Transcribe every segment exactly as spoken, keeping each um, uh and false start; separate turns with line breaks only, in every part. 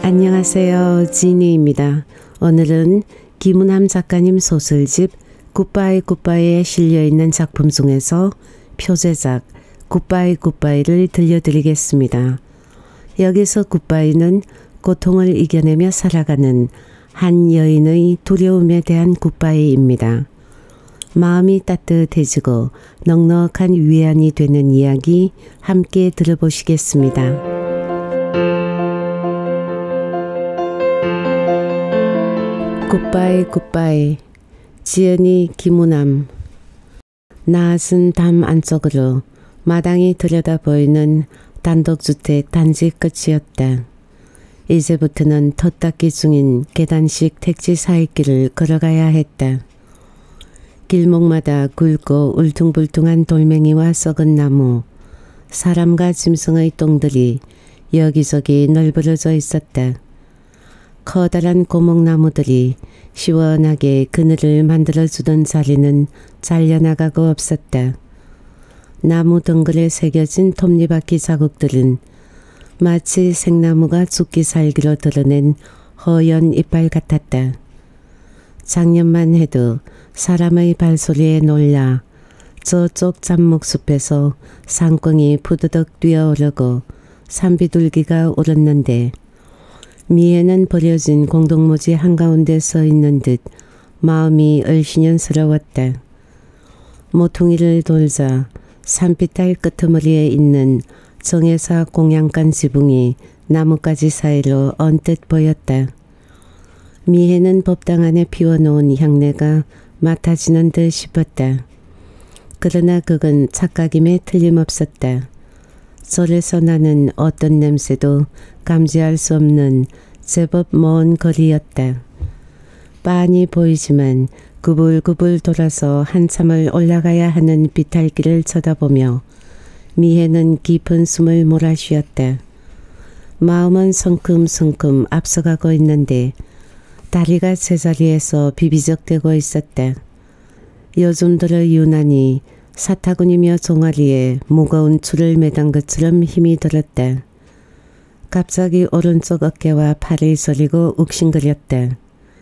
안녕하세요. 지니입니다. 오늘은 김은함 작가님 소설집 굿바이 굿바이에 실려있는 작품 중에서 표제작 굿바이 굿바이를 들려드리겠습니다. 여기서 굿바이는 고통을 이겨내며 살아가는 한 여인의 두려움에 대한 굿바이입니다. 마음이 따뜻해지고 넉넉한 위안이 되는 이야기 함께 들어보시겠습니다. 굿바이 굿바이 지은이 김은함. 나앗은 담 안쪽으로 마당이 들여다 보이는 단독주택 단지 끝이었다. 이제부터는 텃닦기 중인 계단식 택지 사이길을 걸어가야 했다. 길목마다 굵고 울퉁불퉁한 돌멩이와 썩은 나무, 사람과 짐승의 똥들이 여기저기 널브러져 있었다. 커다란 고목나무들이 시원하게 그늘을 만들어주던 자리는 잘려나가고 없었다. 나무 덩굴에 새겨진 톱니바퀴 자국들은 마치 생나무가 죽기 살기로 드러낸 허연 이빨 같았다. 작년만 해도 사람의 발소리에 놀라 저쪽 잡목숲에서 상광이 부드덕 뛰어오르고 산비둘기가 울었는데 미에는 버려진 공동묘지 한가운데 서 있는 듯 마음이 얼씬연스러웠다. 모퉁이를 돌자 산비탈 끄트머리에 있는 정혜사 공양간 지붕이 나뭇가지 사이로 언뜻 보였다. 미에는 법당 안에 피워놓은 향내가 맡아지는 듯 싶었다. 그러나 그건 착각임에 틀림없었다. 절에서 나는 어떤 냄새도 감지할 수 없는 제법 먼 거리였다. 빤히 보이지만 구불구불 돌아서 한참을 올라가야 하는 비탈길을 쳐다보며 미혜는 깊은 숨을 몰아쉬었다. 마음은 성큼성큼 앞서가고 있는데 다리가 제자리에서 비비적대고 있었다. 요즘 들어 유난히 사타구니며 종아리에 무거운 줄을 매단 것처럼 힘이 들었다. 갑자기 오른쪽 어깨와 팔이 저리고 욱신거렸다.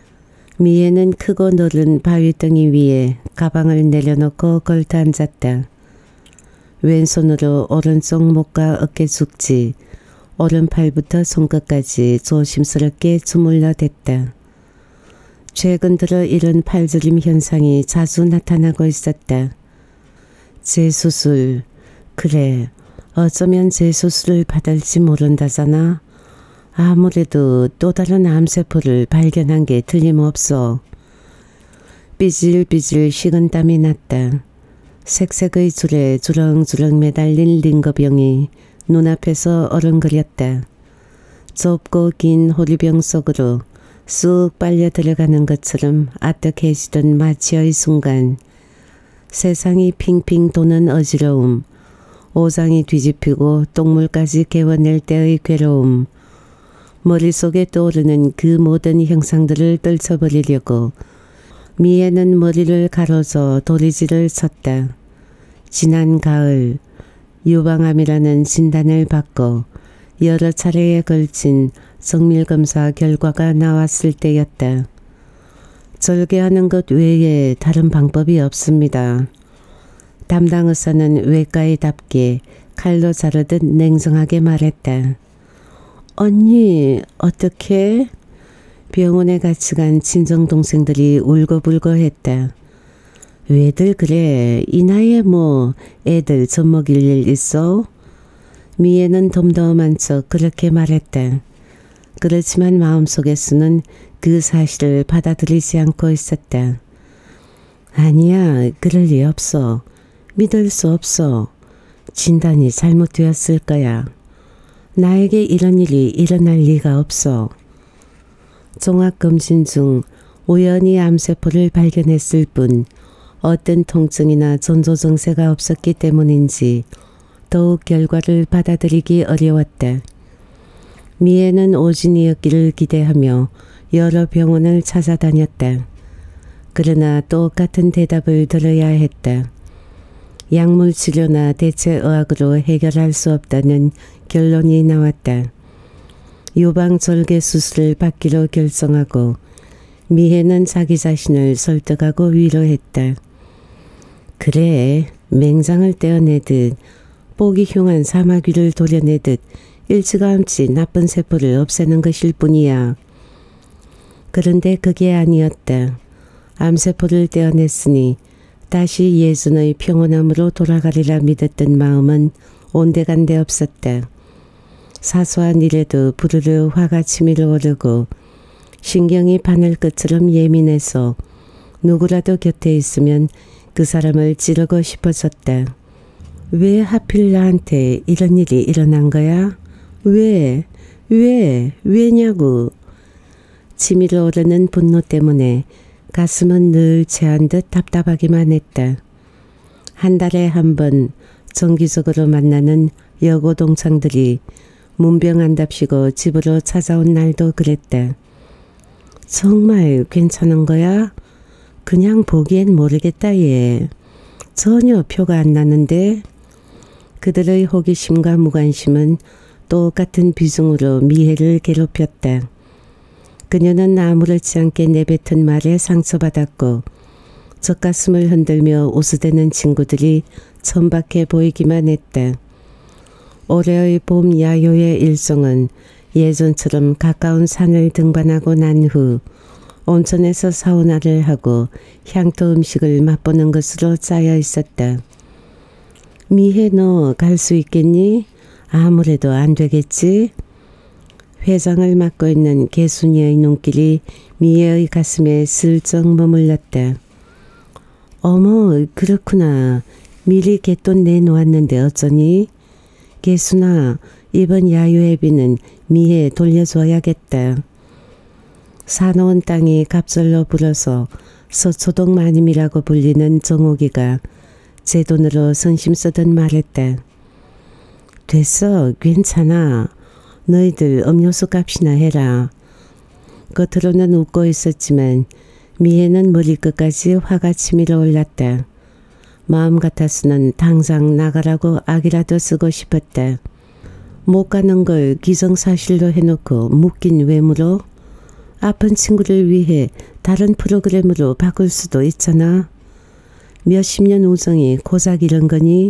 미애는 크고 넓은 바위덩이 위에 가방을 내려놓고 걸터 앉았다. 왼손으로 오른쪽 목과 어깨 죽지, 오른팔부터 손끝까지 조심스럽게 주물러 댔다. 최근 들어 이런 팔저림 현상이 자주 나타나고 있었다. 재수술, 그래 어쩌면 재수술을 받을지 모른다잖아. 아무래도 또 다른 암세포를 발견한 게 틀림없어. 삐질삐질 식은땀이 났다. 색색의 줄에 주렁주렁 매달린 링거병이 눈앞에서 어른거렸다. 좁고 긴 호리병 속으로 쑥 빨려 들어가는 것처럼 아득해지던 마취의 순간 세상이 핑핑 도는 어지러움, 오장이 뒤집히고 똥물까지 개워낼 때의 괴로움, 머릿속에 떠오르는 그 모든 형상들을 떨쳐버리려고 미애는 머리를 가로져 도리지를 쳤다. 지난 가을 유방암이라는 진단을 받고 여러 차례에 걸친 정밀검사 결과가 나왔을 때였다. 절개하는 것 외에 다른 방법이 없습니다. 담당 의사는 외과의답게 칼로 자르듯 냉정하게 말했다. 언니 어떻게? 병원에 같이 간 친정동생들이 울고불고 했다. 왜들 그래? 이 나이에 뭐 애들 젖먹일 일 있어? 미애는 덤덤한 척 그렇게 말했다. 그렇지만 마음속에서는 그 사실을 받아들이지 않고 있었다. 아니야, 그럴 리 없어. 믿을 수 없어. 진단이 잘못되었을 거야. 나에게 이런 일이 일어날 리가 없어. 종합검진 중 우연히 암세포를 발견했을 뿐 어떤 통증이나 전조증세가 없었기 때문인지 더욱 결과를 받아들이기 어려웠다. 미애는 오진이었기를 기대하며 여러 병원을 찾아다녔다. 그러나 똑같은 대답을 들어야 했다. 약물 치료나 대체의학으로 해결할 수 없다는 결론이 나왔다. 유방절개 수술을 받기로 결정하고 미혜는 자기 자신을 설득하고 위로했다. 그래, 맹장을 떼어내듯 보기 흉한 사마귀를 도려내듯 일찌감치 나쁜 세포를 없애는 것일 뿐이야. 그런데 그게 아니었다. 암세포를 떼어냈으니 다시 예전의 평온함으로 돌아가리라 믿었던 마음은 온데간데 없었다. 사소한 일에도 부르르 화가 치밀어 오르고 신경이 바늘끝처럼 예민해서 누구라도 곁에 있으면 그 사람을 찌르고 싶어졌다. 왜 하필 나한테 이런 일이 일어난 거야? 왜? 왜? 왜냐고. 치밀어 오르는 분노 때문에 가슴은 늘 체한 듯 답답하기만 했다. 한 달에 한 번 정기적으로 만나는 여고 동창들이 문병한답시고 집으로 찾아온 날도 그랬다. 정말 괜찮은 거야? 그냥 보기엔 모르겠다 얘. 전혀 표가 안 나는데. 그들의 호기심과 무관심은 똑같은 비중으로 미혜를 괴롭혔다. 그녀는 아무렇지 않게 내뱉은 말에 상처받았고 젖가슴을 흔들며 웃으대는 친구들이 천박해 보이기만 했다. 올해의 봄 야유의 일정은 예전처럼 가까운 산을 등반하고 난 후 온천에서 사우나를 하고 향토 음식을 맛보는 것으로 짜여 있었다. 미혜 너 갈 수 있겠니? 아무래도 안 되겠지? 회장을 맡고 있는 개순이의 눈길이 미혜의 가슴에 슬쩍 머물렀다. 어머 그렇구나. 미리 갯돈 내놓았는데 어쩌니? 개순아 이번 야유회비는 미혜 돌려줘야겠다. 사놓은 땅이 갑절로 불어서 서초동 마님이라고 불리는 정옥이가 제 돈으로 선심 쓰듯 말했다. 됐어 괜찮아. 너희들 음료수 값이나 해라. 겉으로는 웃고 있었지만 미혜는 머리끝까지 화가 치밀어 올랐다. 마음 같아서는 당장 나가라고 악이라도 쓰고 싶었다. 못 가는 걸 기정사실로 해놓고 묻긴 왜 물어? 아픈 친구를 위해 다른 프로그램으로 바꿀 수도 있잖아. 몇십 년 우정이 고작 이런 거니?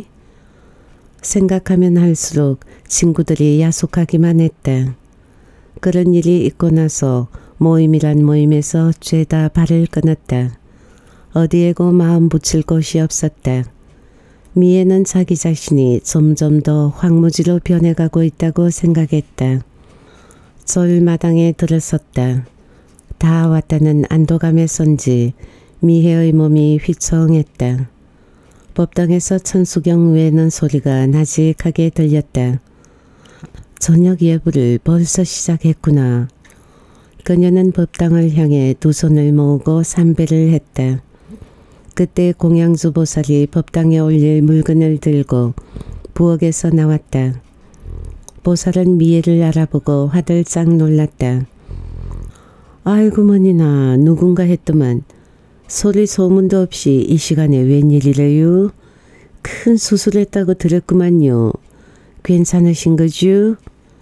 생각하면 할수록 친구들이 야속하기만 했다. 그런 일이 있고 나서 모임이란 모임에서 죄다 발을 끊었다. 어디에고 마음 붙일 곳이 없었다. 미애는 자기 자신이 점점 더 황무지로 변해가고 있다고 생각했다. 절마당에 들어섰다. 다 왔다는 안도감에선지 미혜의 몸이 휘청했다. 법당에서 천수경 외는 소리가 나직하게 들렸다. 저녁 예불을 벌써 시작했구나. 그녀는 법당을 향해 두 손을 모으고 삼배를 했다. 그때 공양주 보살이 법당에 올릴 물건을 들고 부엌에서 나왔다. 보살은 미혜를 알아보고 화들짝 놀랐다. 아이고 머니나 누군가 했더만 소리 소문도 없이 이 시간에 웬일이래요? 큰 수술했다고 들었구만요. 괜찮으신 거죠?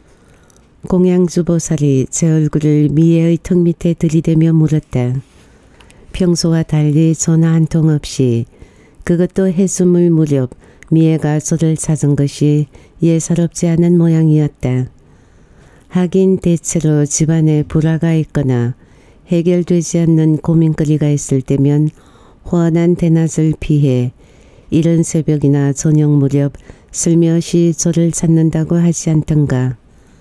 공양주 보살이 제 얼굴을 미혜의 턱 밑에 들이대며 물었다. 평소와 달리 전화 한 통 없이 그것도 해수물 무렵 미혜가 저를 찾은 것이 예사롭지 않은 모양이었다. 하긴 대체로 집안에 불화가 있거나 해결되지 않는 고민거리가 있을 때면 훤한 대낮을 피해 이른 새벽이나 저녁 무렵 슬며시 저를 찾는다고 하지 않던가.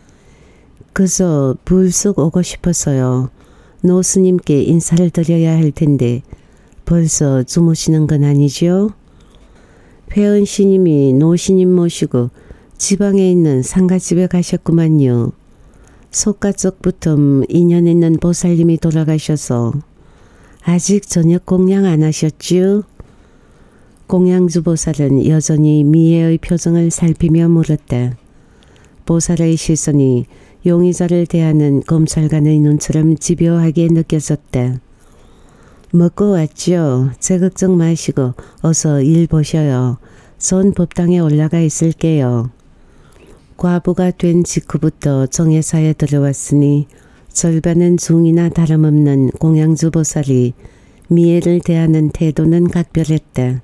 그저 불쑥 오고 싶어서요. 노 스님께 인사를 드려야 할 텐데 벌써 주무시는 건 아니죠? 회원 스님이 노 스님 모시고 지방에 있는 상가집에 가셨구만요. 속가 쪽부터 인연 있는 보살님이 돌아가셔서 아직 저녁 공양 안 하셨죠? 공양주 보살은 여전히 미혜의 표정을 살피며 물었다. 보살의 시선이 용의자를 대하는 검찰관의 눈처럼 집요하게 느껴졌다. 먹고 왔죠? 제 걱정 마시고 어서 일 보셔요. 전 법당에 올라가 있을게요. 과부가 된 직후부터 정예사에 들어왔으니 절반은 중이나 다름없는 공양주 보살이 미애를 대하는 태도는 각별했다.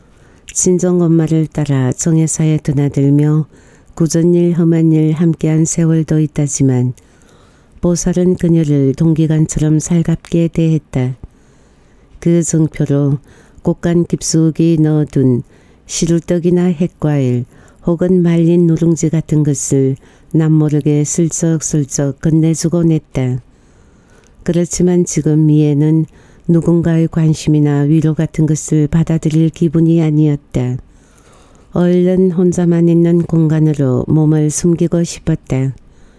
친정 엄마를 따라 정예사에 드나들며 굳은일 험한일 함께한 세월도 있다지만 보살은 그녀를 동기간처럼 살갑게 대했다. 그 증표로 곡간 깊숙이 넣어둔 시루떡이나 햇과일 혹은 말린 누룽지 같은 것을 남모르게 슬쩍슬쩍 건네주곤 했다. 그렇지만 지금 미애는 누군가의 관심이나 위로 같은 것을 받아들일 기분이 아니었다. 얼른 혼자만 있는 공간으로 몸을 숨기고 싶었다.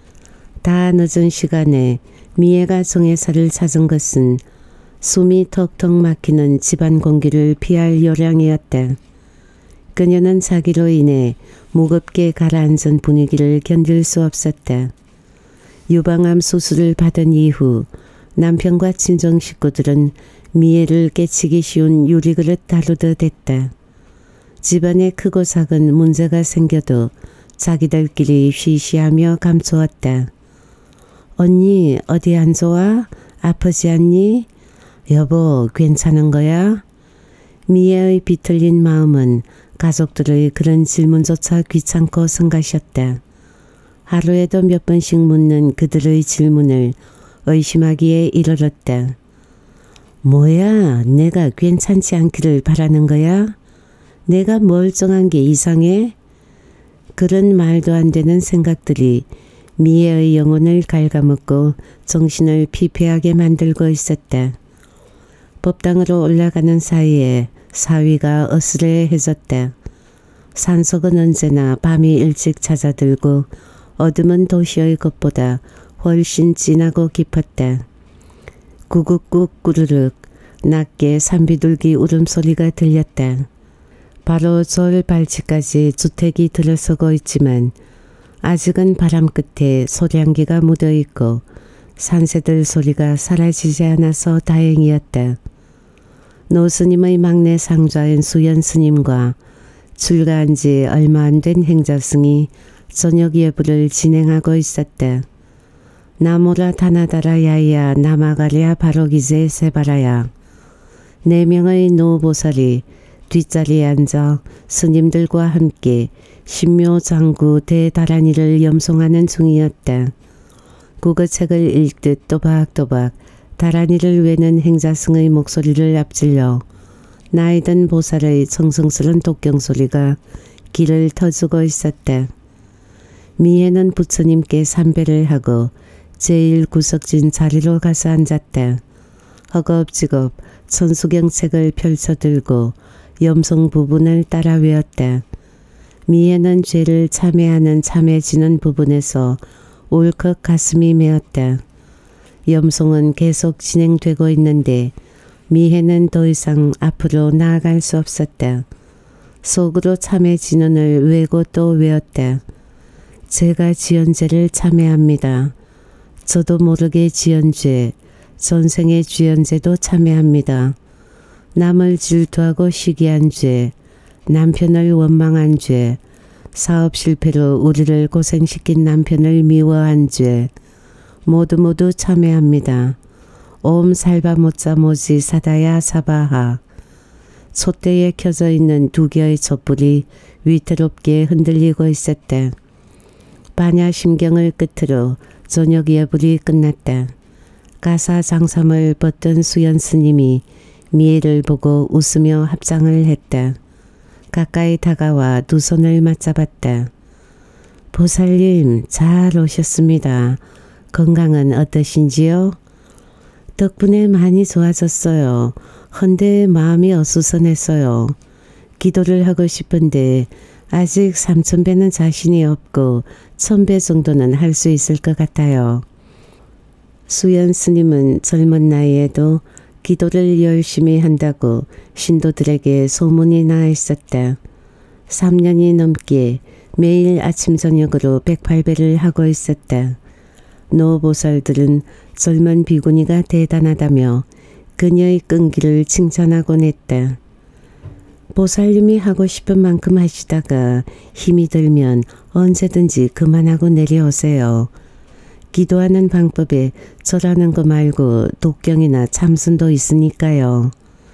다 늦은 시간에 미애가 정예사를 찾은 것은 숨이 턱턱 막히는 집안 공기를 피할 요량이었다. 그녀는 자기로 인해 무겁게 가라앉은 분위기를 견딜 수 없었다. 유방암 수술을 받은 이후 남편과 친정 식구들은 미애를 깨치기 쉬운 유리그릇 다루듯 했다. 집안에 크고 작은 문제가 생겨도 자기들끼리 쉬쉬하며 감추었다. 언니 어디 안 좋아? 아프지 않니? 여보 괜찮은 거야? 미애의 비틀린 마음은 가족들의 그런 질문조차 귀찮고 성가셨다. 하루에도 몇 번씩 묻는 그들의 질문을 의심하기에 이르렀다. 뭐야 내가 괜찮지 않기를 바라는 거야? 내가 멀쩡한 게 이상해? 그런 말도 안 되는 생각들이 미애의 영혼을 갉아먹고 정신을 피폐하게 만들고 있었다. 법당으로 올라가는 사이에 사위가 어스레해졌다. 산속은 언제나 밤이 일찍 찾아들고 어둠은 도시의 것보다 훨씬 진하고 깊었다. 구국국 꾸르륵 낮게 산비둘기 울음소리가 들렸다. 바로 절 발치까지 주택이 들어서고 있지만 아직은 바람 끝에 소량기가 묻어있고 산새들 소리가 사라지지 않아서 다행이었다. 노스님의 막내 상좌인 수연스님과 출가한 지 얼마 안 된 행자승이 저녁 예불을 진행하고 있었다. 나모라 다나다라 야이야 나마가랴 바로기제 세바라야. 네 명의 노보살이 뒷자리에 앉아 스님들과 함께 신묘장구 대다란이를 염송하는 중이었다. 국어책을 읽듯 또박또박 다란이를 외는 행자승의 목소리를 앞질러 나이든 보살의 정성스런 독경소리가 길을 터주고 있었다. 미애는 부처님께 삼배를 하고 제일 구석진 자리로 가서 앉았다. 허겁지겁 천수경책을 펼쳐들고 염송 부분을 따라 외웠다. 미애는 죄를 참회하는 참회지는 부분에서 울컥 가슴이 메었다. 염송은 계속 진행되고 있는데 미애는 더 이상 앞으로 나아갈 수 없었다. 속으로 참회 진언을 외고 또 외웠다. 제가 지은 죄를 참회합니다. 저도 모르게 지은 죄, 전생에 지은 죄도 참회합니다. 남을 질투하고 시기한 죄, 남편을 원망한 죄, 사업 실패로 우리를 고생시킨 남편을 미워한 죄, 모두 모두 참회합니다. 옴 살바모짜 모지 사다야 사바하. 촛대에 켜져 있는 두 개의 촛불이 위태롭게 흔들리고 있었다. 반야심경을 끝으로 저녁 예불이 끝났다. 가사 장삼을 벗던 수연스님이 미애를 보고 웃으며 합장을 했다. 가까이 다가와 두 손을 맞잡았다. 보살님 잘 오셨습니다. 건강은 어떠신지요? 덕분에 많이 좋아졌어요. 헌데 마음이 어수선했어요. 기도를 하고 싶은데 아직 삼천 배는 자신이 없고 천 배 정도는 할 수 있을 것 같아요. 수연 스님은 젊은 나이에도 기도를 열심히 한다고 신도들에게 소문이 나 있었다. 삼 년이 넘게 매일 아침 저녁으로 백팔 배를 하고 있었다. 노보살들은 젊은 비구니가 대단하다며 그녀의 끈기를 칭찬하곤 했다. 보살님이 하고 싶은 만큼 하시다가 힘이 들면 언제든지 그만하고 내려오세요. 기도하는 방법에 절하는 거 말고 독경이나 참선도 있으니까요.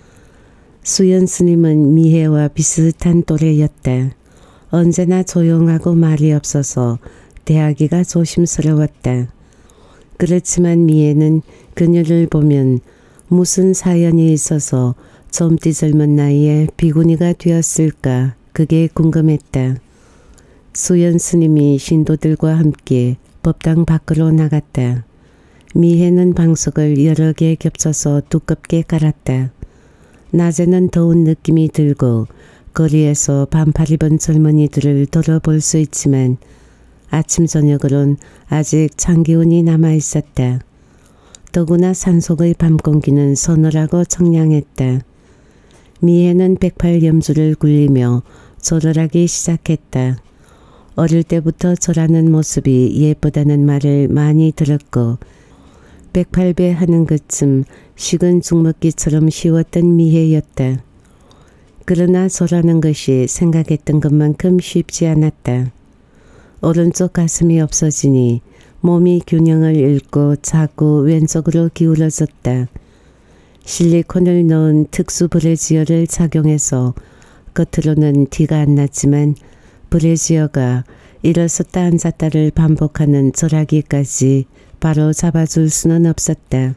수연 스님은 미혜와 비슷한 또래였다. 언제나 조용하고 말이 없어서 대하기가 조심스러웠다. 그렇지만 미혜는 그녀를 보면 무슨 사연이 있어서 젊디 젊은 나이에 비구니가 되었을까 그게 궁금했다. 수연 스님이 신도들과 함께 법당 밖으로 나갔다. 미혜는 방석을 여러 개 겹쳐서 두껍게 깔았다. 낮에는 더운 느낌이 들고 거리에서 반팔 입은 젊은이들을 돌아볼 수 있지만 아침 저녁으론 아직 찬 기운이 남아있었다. 더구나 산속의 밤 공기는 서늘하고 청량했다. 미혜는 백팔 염주를 굴리며 절을 하기 시작했다. 어릴 때부터 절하는 모습이 예쁘다는 말을 많이 들었고 백팔배 하는 그쯤 식은 죽먹기처럼 쉬웠던 미혜였다. 그러나 절하는 것이 생각했던 것만큼 쉽지 않았다. 오른쪽 가슴이 없어지니 몸이 균형을 잃고 자꾸 왼쪽으로 기울어졌다. 실리콘을 넣은 특수 브래지어를 착용해서 겉으로는 티가 안 났지만 브래지어가 일어섰다 앉았다를 반복하는 절하기까지 바로 잡아줄 수는 없었다.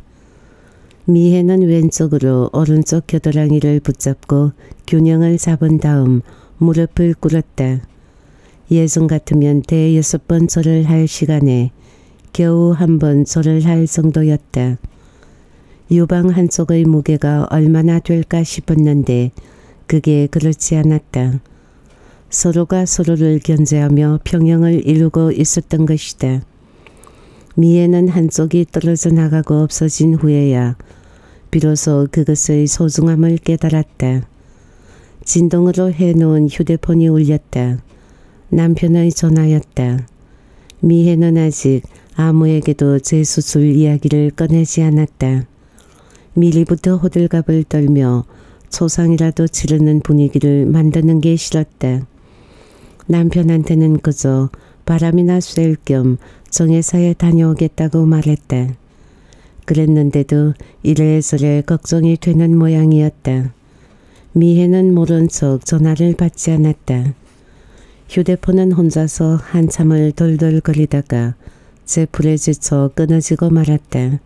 미혜는 왼쪽으로 오른쪽 겨드랑이를 붙잡고 균형을 잡은 다음 무릎을 꿇었다. 예전 같으면 대여섯 번 절을 할 시간에 겨우 한 번 절을 할 정도였다. 유방 한쪽의 무게가 얼마나 될까 싶었는데 그게 그렇지 않았다. 서로가 서로를 견제하며 평형을 이루고 있었던 것이다. 미혜는 한쪽이 떨어져 나가고 없어진 후에야 비로소 그것의 소중함을 깨달았다. 진동으로 해놓은 휴대폰이 울렸다. 남편의 전화였다. 미혜는 아직 아무에게도 재수술 이야기를 꺼내지 않았다. 미리부터 호들갑을 떨며 초상이라도 치르는 분위기를 만드는 게 싫었다. 남편한테는 그저 바람이나 쐴 겸 정회사에 다녀오겠다고 말했다. 그랬는데도 이래저래 걱정이 되는 모양이었다. 미혜는 모른 척 전화를 받지 않았다. 휴대폰은 혼자서 한참을 덜덜거리다가 제 불에 지쳐 끊어지고 말았다.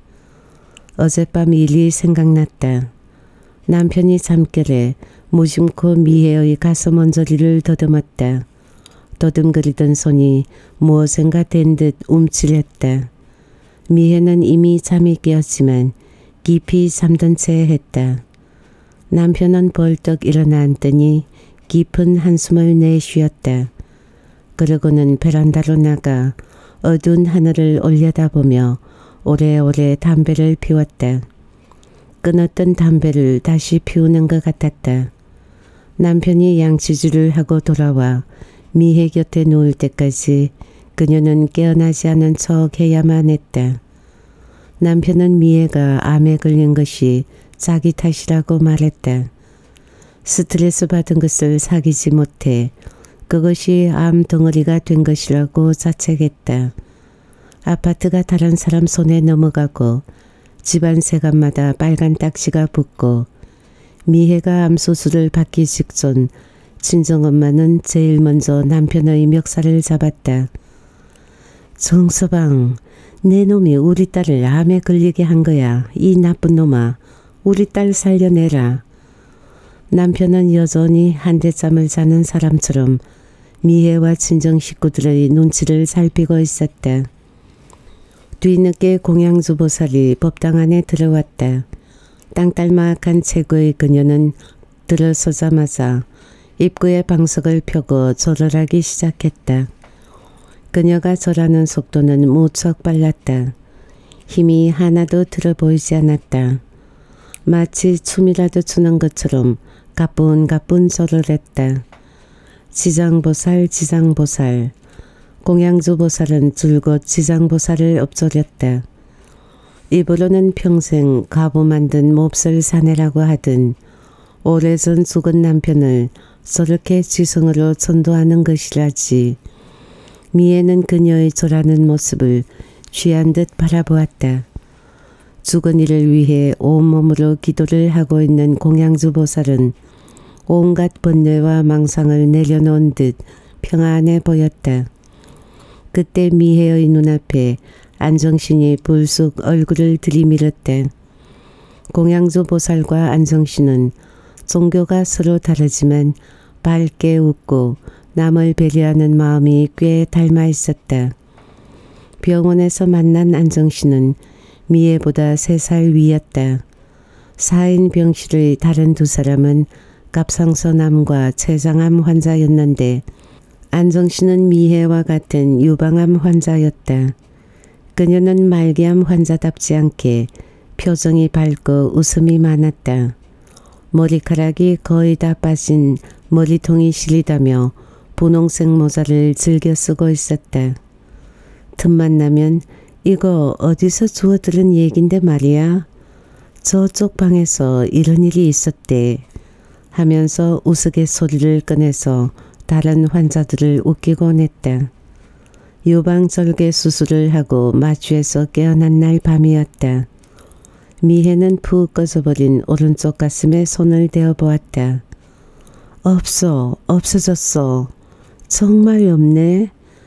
어젯밤 일이 생각났다. 남편이 잠결에 무심코 미혜의 가슴 언저리를 더듬었다. 더듬거리던 손이 무엇인가 된 듯 움찔했다. 미혜는 이미 잠이 깨었지만 깊이 잠든 채 했다. 남편은 벌떡 일어나 앉더니 깊은 한숨을 내쉬었다. 그러고는 베란다로 나가 어두운 하늘을 올려다보며 오래오래 담배를 피웠다. 끊었던 담배를 다시 피우는 것 같았다. 남편이 양치질을 하고 돌아와 미혜 곁에 누울 때까지 그녀는 깨어나지 않은 척 해야만 했다. 남편은 미혜가 암에 걸린 것이 자기 탓이라고 말했다. 스트레스 받은 것을 사귀지 못해 그것이 암 덩어리가 된 것이라고 자책했다. 아파트가 다른 사람 손에 넘어가고 집안 세간마다 빨간 딱지가 붙고 미혜가 암수술을 받기 직전 친정엄마는 제일 먼저 남편의 멱살을 잡았다. 정서방, 내 놈이 우리 딸을 암에 걸리게 한 거야. 이 나쁜 놈아, 우리 딸 살려내라. 남편은 여전히 한대잠을 자는 사람처럼 미혜와 친정 식구들의 눈치를 살피고 있었다. 뒤늦게 공양주 보살이 법당 안에 들어왔다. 땅딸막한 체구의 그녀는 들어서자마자 입구에 방석을 펴고 절을 하기 시작했다. 그녀가 절하는 속도는 무척 빨랐다. 힘이 하나도 들어 보이지 않았다. 마치 춤이라도 추는 것처럼 가뿐가뿐 절을 했다. 지장보살 지장보살. 공양주보살은 줄곧 지장보살을 엎조렸다. 입으로는 평생 가부 만든 몹쓸 사내라고 하든 오래전 죽은 남편을 저렇게 지성으로 전도하는 것이라지. 미애는 그녀의 절하는 모습을 취한 듯 바라보았다. 죽은 이를 위해 온몸으로 기도를 하고 있는 공양주 보살은 온갖 번뇌와 망상을 내려놓은 듯 평안해 보였다. 그때 미애의 눈앞에 안정신이 불쑥 얼굴을 들이밀었다. 공양주 보살과 안정신은 종교가 서로 다르지만 밝게 웃고 남을 배려하는 마음이 꽤 닮아 있었다. 병원에서 만난 안정신은 미애보다 세 살 위였다. 사인 병실의 다른 두 사람은 갑상선암과 췌장암 환자였는데 안정신은 미애와 같은 유방암 환자였다. 그녀는 말기암 환자답지 않게 표정이 밝고 웃음이 많았다. 머리카락이 거의 다 빠진 머리통이 시리다며 분홍색 모자를 즐겨 쓰고 있었다. 틈만 나면 이거 어디서 주워 들은 얘긴데 말이야. 저쪽 방에서 이런 일이 있었대 하면서 우스갯소리를 꺼내서 다른 환자들을 웃기곤 했다. 유방절개 수술을 하고 마취해서 깨어난 날 밤이었다. 미애는 푹 꺼져버린 오른쪽 가슴에 손을 대어 보았다. 없어, 없어졌어. 정말 없네.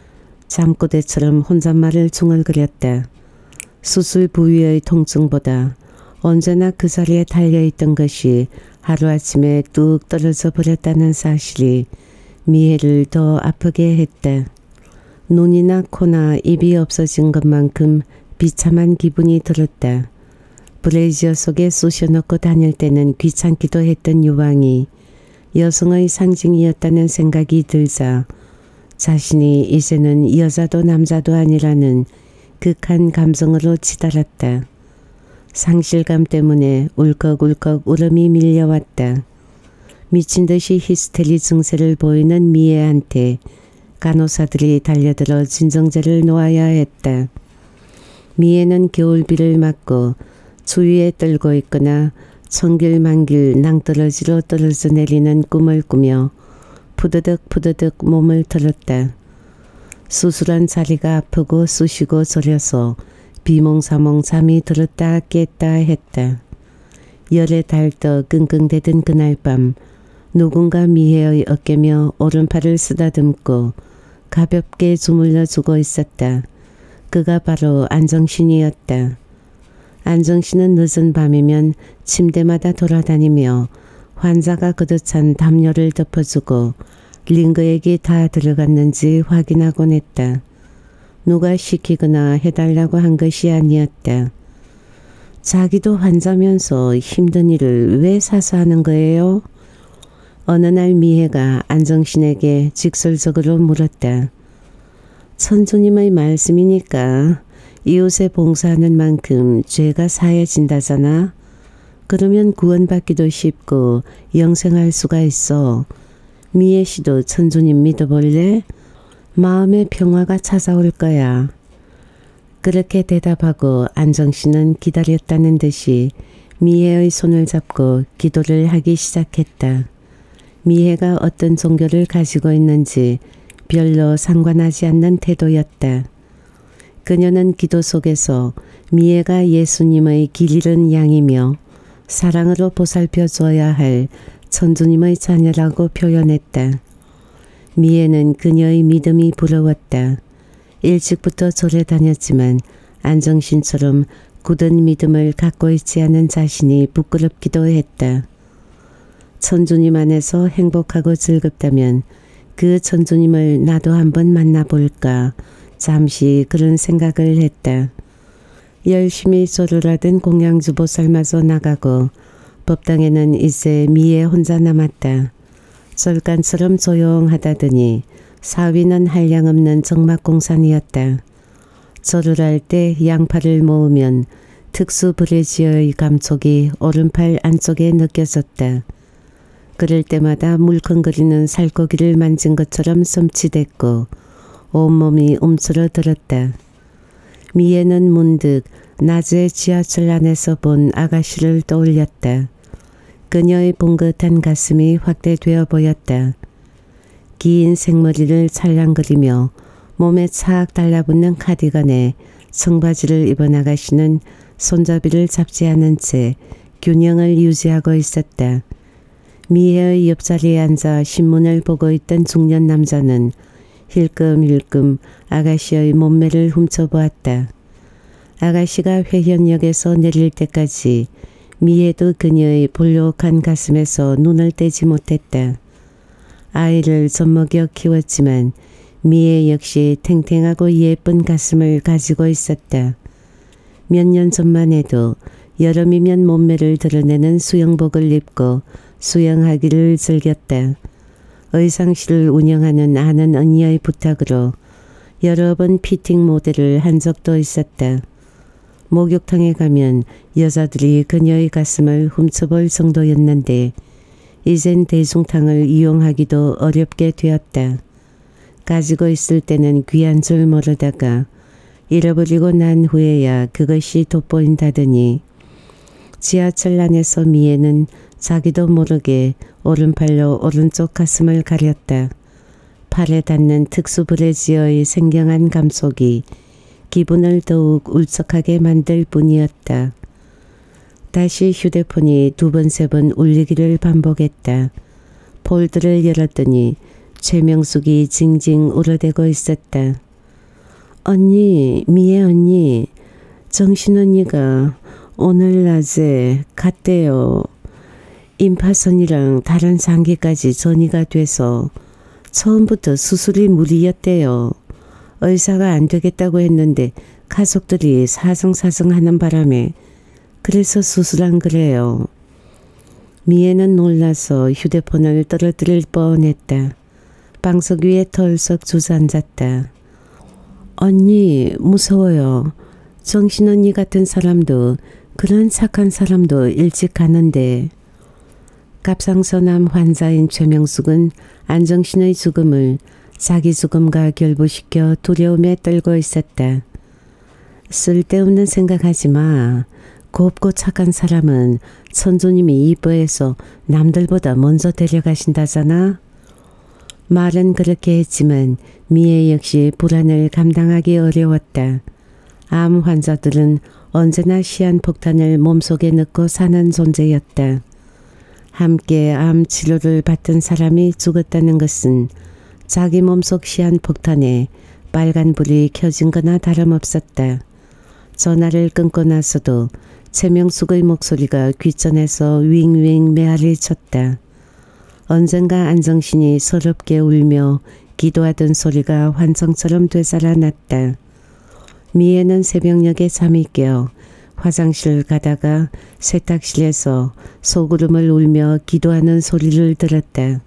잠꼬대처럼 혼잣말을 중얼거렸다. 수술 부위의 통증보다 언제나 그 자리에 달려있던 것이 하루아침에 뚝 떨어져 버렸다는 사실이 미애를 더 아프게 했다. 눈이나 코나 입이 없어진 것만큼 비참한 기분이 들었다. 브레이지어 속에 쑤셔넣고 다닐 때는 귀찮기도 했던 유방이 여성의 상징이었다는 생각이 들자 자신이 이제는 여자도 남자도 아니라는 극한 감성으로 치달았다. 상실감 때문에 울컥울컥 울음이 밀려왔다. 미친 듯이 히스테리 증세를 보이는 미애한테 간호사들이 달려들어 진정제를 놓아야 했다. 미애는 겨울비를 맞고 추위에 떨고 있거나 천길만길 낭떠러지로 떨어져 내리는 꿈을 꾸며 푸드득 푸드득 몸을 털었다. 수술한 자리가 아프고 쑤시고 저려서 비몽사몽 잠이 들었다 깼다 했다. 열에 달떠 끙끙대던 그날 밤 누군가 미애의 어깨며 오른팔을 쓰다듬고 가볍게 주물러주고 있었다. 그가 바로 안정신이었다. 안정신은 늦은 밤이면 침대마다 돌아다니며 환자가 그득 찬 담요를 덮어주고 링거액이 다 들어갔는지 확인하곤 했다. 누가 시키거나 해달라고 한 것이 아니었다. 자기도 환자면서 힘든 일을 왜 사서 하는 거예요? 어느 날 미애가 안정신에게 직설적으로 물었다. 천주님의 말씀이니까 이웃에 봉사하는 만큼 죄가 사해진다잖아. 그러면 구원받기도 쉽고 영생할 수가 있어. 미애 씨도 천주님 믿어볼래? 마음의 평화가 찾아올 거야. 그렇게 대답하고 안정신은 기다렸다는 듯이 미애의 손을 잡고 기도를 하기 시작했다. 미애가 어떤 종교를 가지고 있는지 별로 상관하지 않는 태도였다. 그녀는 기도 속에서 미애가 예수님의 길 잃은 양이며 사랑으로 보살펴 줘야 할 천주님의 자녀라고 표현했다. 미애는 그녀의 믿음이 부러웠다. 일찍부터 절에 다녔지만 안정신처럼 굳은 믿음을 갖고 있지 않은 자신이 부끄럽기도 했다. 천주님 안에서 행복하고 즐겁다면 그 천주님을 나도 한번 만나볼까 잠시 그런 생각을 했다. 열심히 절을 하던 공양주보살마저 나가고 법당에는 이제 미애 혼자 남았다. 절간처럼 조용하다더니 사위는 한량없는 정막공산이었다. 절을 할 때 양팔을 모으면 특수 브레지어의 감촉이 오른팔 안쪽에 느껴졌다. 그럴 때마다 물컹거리는 살코기를 만진 것처럼 섬찟댔고 온몸이 움츠러들었다. 미애는 문득 낮에 지하철 안에서 본 아가씨를 떠올렸다. 그녀의 봉긋한 가슴이 확대되어 보였다. 긴 생머리를 찰랑거리며 몸에 착 달라붙는 카디건에 청바지를 입은 아가씨는 손잡이를 잡지 않은 채 균형을 유지하고 있었다. 미애의 옆자리에 앉아 신문을 보고 있던 중년 남자는 힐끔힐끔 아가씨의 몸매를 훔쳐보았다. 아가씨가 회현역에서 내릴 때까지 미애도 그녀의 볼록한 가슴에서 눈을 떼지 못했다. 아이를 젖먹여 키웠지만 미애 역시 탱탱하고 예쁜 가슴을 가지고 있었다. 몇 년 전만 해도 여름이면 몸매를 드러내는 수영복을 입고 수영하기를 즐겼다. 의상실을 운영하는 아는 언니의 부탁으로 여러 번 피팅 모델을 한 적도 있었다. 목욕탕에 가면 여자들이 그녀의 가슴을 훔쳐볼 정도였는데 이젠 대중탕을 이용하기도 어렵게 되었다. 가지고 있을 때는 귀한 줄 모르다가 잃어버리고 난 후에야 그것이 돋보인다더니 지하철 안에서 미애는 자기도 모르게 오른팔로 오른쪽 가슴을 가렸다. 팔에 닿는 특수 브래지어의 생경한 감속이 기분을 더욱 울적하게 만들 뿐이었다. 다시 휴대폰이 두 번 세 번 울리기를 반복했다. 폴드를 열었더니 최명숙이 징징 울어대고 있었다. 언니, 미애 언니, 정신 언니가 오늘 낮에 갔대요. 임파선이랑 다른 장기까지 전이가 돼서 처음부터 수술이 무리였대요. 의사가 안 되겠다고 했는데 가족들이 사성사성하는 바람에 그래서 수술한 거래요. 미애는 놀라서 휴대폰을 떨어뜨릴 뻔했다. 방석 위에 털썩 주저앉았다. 언니 무서워요. 정신언니 같은 사람도 그런 착한 사람도 일찍 가는데. 갑상선암 환자인 최명숙은 안정신의 죽음을 자기 죽음과 결부시켜 두려움에 떨고 있었다. 쓸데없는 생각하지 마. 곱고 착한 사람은 천주님이 이뻐해서 남들보다 먼저 데려가신다잖아. 말은 그렇게 했지만 미애 역시 불안을 감당하기 어려웠다. 암 환자들은 언제나 시한폭탄을 몸속에 넣고 사는 존재였다. 함께 암 치료를 받던 사람이 죽었다는 것은 자기 몸속 시한폭탄에 빨간불이 켜진 거나 다름없었다. 전화를 끊고 나서도 최명숙의 목소리가 귓전에서 윙윙 메아리 쳤다. 언젠가 안정신이 서럽게 울며 기도하던 소리가 환청처럼 되살아났다. 미애는 새벽녘에 잠이 깨어 화장실 가다가 세탁실에서 소구름을 울며 기도하는 소리를 들었다.